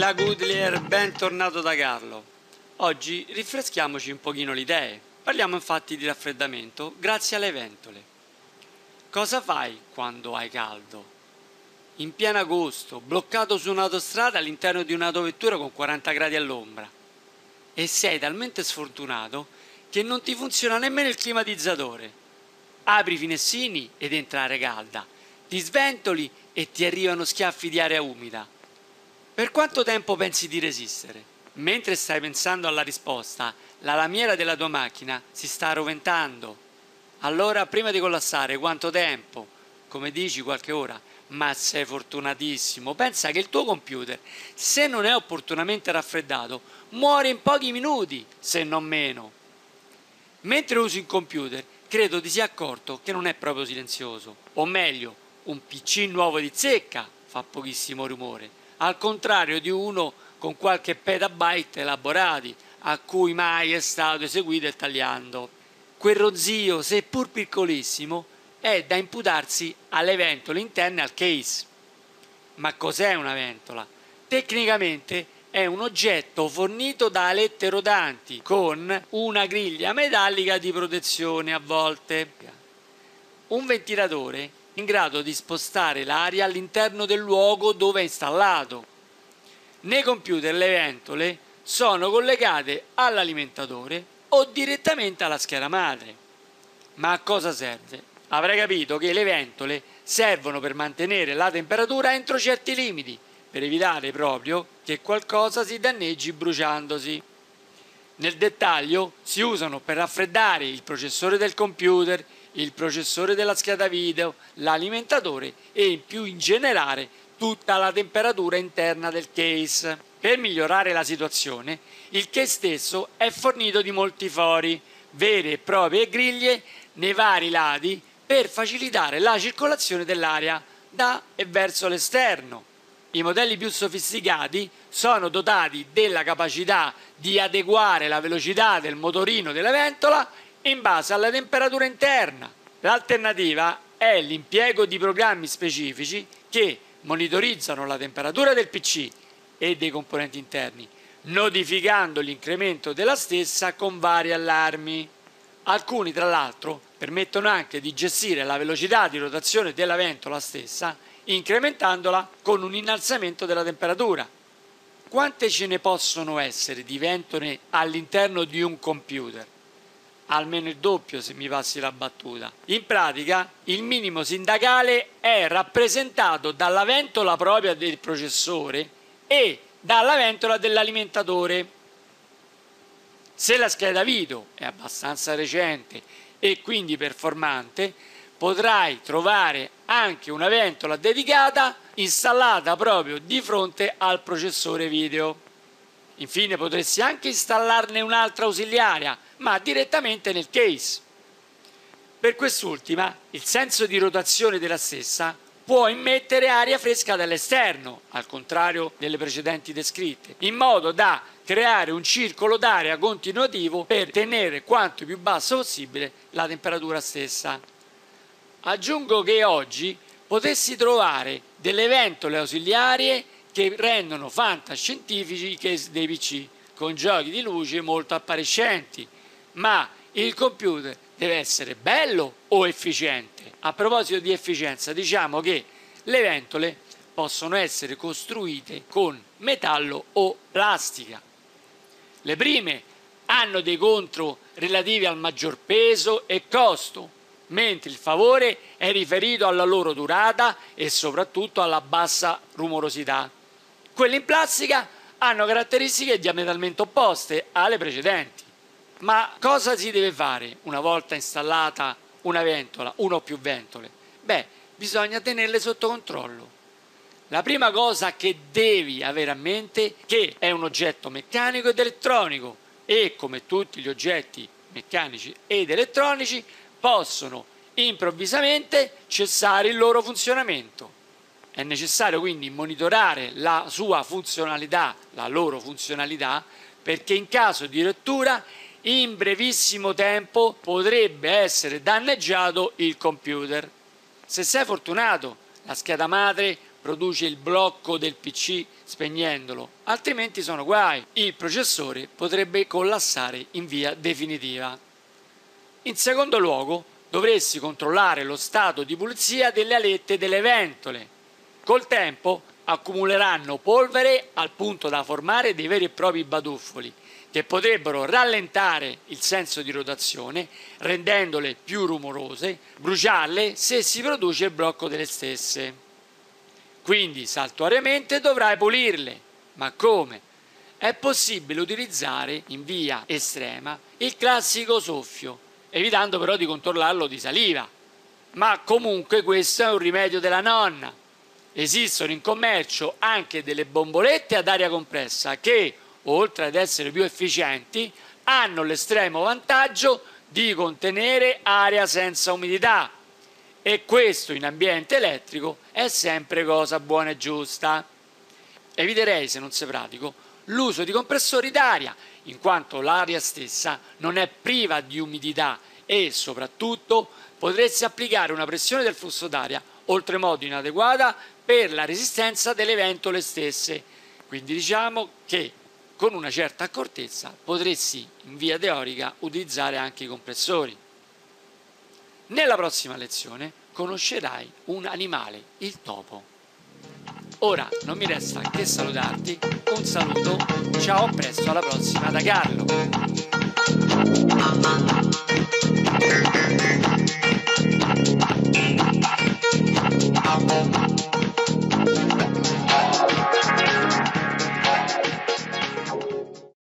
Da Goodyear, bentornato da Carlo. Oggi rinfreschiamoci un pochino le idee. Parliamo infatti di raffreddamento grazie alle ventole. Cosa fai quando hai caldo? In pieno agosto, bloccato su un'autostrada all'interno di un'autovettura con 40 gradi all'ombra. E sei talmente sfortunato che non ti funziona nemmeno il climatizzatore. Apri i finestrini ed entra aria calda, ti sventoli e ti arrivano schiaffi di aria umida. Per quanto tempo pensi di resistere? Mentre stai pensando alla risposta, la lamiera della tua macchina si sta roventando. Allora, prima di collassare, quanto tempo? Come dici, qualche ora. Ma sei fortunatissimo. Pensa che il tuo computer, se non è opportunamente raffreddato, muore in pochi minuti, se non meno. Mentre usi il computer, credo ti sia accorto che non è proprio silenzioso. O meglio, un PC nuovo di zecca fa pochissimo rumore, al contrario di uno con qualche petabyte elaborati, a cui mai è stato eseguito il tagliando. Quel ronzio, seppur piccolissimo, è da imputarsi alle ventole interne al case. Ma cos'è una ventola? Tecnicamente è un oggetto fornito da alette rotanti con una griglia metallica di protezione a volte. Un ventilatore in grado di spostare l'aria all'interno del luogo dove è installato. Nei computer le ventole sono collegate all'alimentatore o direttamente alla scheda madre. Ma a cosa serve? Avrai capito che le ventole servono per mantenere la temperatura entro certi limiti, per evitare proprio che qualcosa si danneggi bruciandosi. Nel dettaglio si usano per raffreddare il processore del computer, il processore della scheda video, l'alimentatore e più in generale tutta la temperatura interna del case. Per migliorare la situazione, il case stesso è fornito di molti fori, vere e proprie griglie nei vari lati per facilitare la circolazione dell'aria da e verso l'esterno. I modelli più sofisticati sono dotati della capacità di adeguare la velocità del motorino della ventola in base alla temperatura interna. L'alternativa è l'impiego di programmi specifici che monitorizzano la temperatura del PC e dei componenti interni, notificando l'incremento della stessa con vari allarmi. Alcuni, tra l'altro, permettono anche di gestire la velocità di rotazione della ventola stessa, incrementandola con un innalzamento della temperatura. Quante ce ne possono essere di ventole all'interno di un computer? Almeno il doppio, se mi passi la battuta. In pratica, il minimo sindacale è rappresentato dalla ventola propria del processore e dalla ventola dell'alimentatore. Se la scheda video è abbastanza recente e quindi performante, potrai trovare anche una ventola dedicata installata proprio di fronte al processore video. Infine potresti anche installarne un'altra ausiliaria, ma direttamente nel case. Per quest'ultima, il senso di rotazione della stessa può immettere aria fresca dall'esterno, al contrario delle precedenti descritte, in modo da creare un circolo d'aria continuativo per tenere quanto più bassa possibile la temperatura stessa. Aggiungo che oggi potessi trovare delle ventole ausiliarie che rendono fantascientifici i case dei PC, con giochi di luce molto appariscenti, ma il computer deve essere bello o efficiente? A proposito di efficienza, diciamo che le ventole possono essere costruite con metallo o plastica. Le prime hanno dei contro relativi al maggior peso e costo, mentre il favore è riferito alla loro durata e soprattutto alla bassa rumorosità. Quelle in plastica hanno caratteristiche diametralmente opposte alle precedenti. Ma cosa si deve fare una volta installata una ventola, una o più ventole? Bisogna tenerle sotto controllo. La prima cosa che devi avere a mente è che è un oggetto meccanico ed elettronico e, come tutti gli oggetti meccanici ed elettronici, possono improvvisamente cessare il loro funzionamento. È necessario quindi monitorare la sua funzionalità, la loro funzionalità, perché in caso di rottura in brevissimo tempo potrebbe essere danneggiato il computer. Se sei fortunato, la scheda madre produce il blocco del PC spegnendolo, altrimenti sono guai. Il processore potrebbe collassare in via definitiva. In secondo luogo, dovresti controllare lo stato di pulizia delle alette delle ventole. Col tempo accumuleranno polvere al punto da formare dei veri e propri batuffoli che potrebbero rallentare il senso di rotazione, rendendole più rumorose, bruciarle se si produce il blocco delle stesse. Quindi saltuariamente dovrai pulirle. Ma come? È possibile utilizzare in via estrema il classico soffio, evitando però di controllarlo di saliva. Ma comunque questo è un rimedio della nonna. Esistono in commercio anche delle bombolette ad aria compressa che, oltre ad essere più efficienti, hanno l'estremo vantaggio di contenere aria senza umidità. E questo in ambiente elettrico è sempre cosa buona e giusta. Eviterei, se non sei pratico, l'uso di compressori d'aria, in quanto l'aria stessa non è priva di umidità e, soprattutto, potresti applicare una pressione del flusso d'aria oltremodo inadeguata per la resistenza delle ventole stesse. Quindi diciamo che con una certa accortezza potresti in via teorica utilizzare anche i compressori. Nella prossima lezione conoscerai un animale, il topo. Ora non mi resta che salutarti, un saluto, ciao, a presto, alla prossima da Carlo.